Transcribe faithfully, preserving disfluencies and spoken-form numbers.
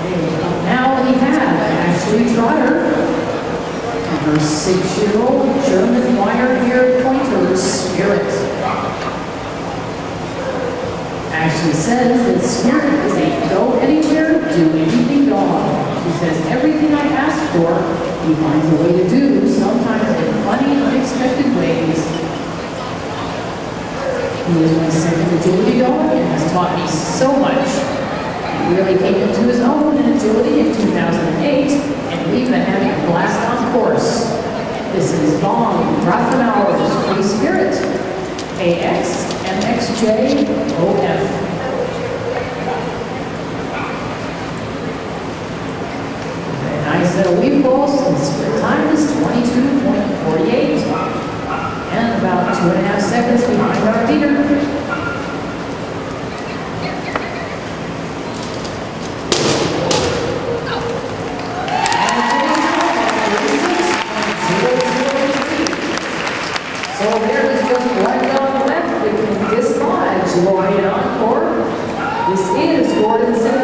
Now we have Ashley Trotter and her six-year-old German wire-haired pointer, Spirit. Ashley says that Spirit is a go-anywhere, do-anything dog. She says everything I ask for, he finds a way to do, sometimes in funny, unexpected ways. He is my second agility dog and has taught me so much. He really came into his own in agility in two thousand eight, and we've been having a blast on course. This is Vaughn Grafenauer's Free Spirit, A X M X J O F. Nice little weave pulse, and split time is twenty-two point four eight, and about two and a half seconds behind our leader. So there is just one dog left that can dislodge Lori and Encore. This is Gordon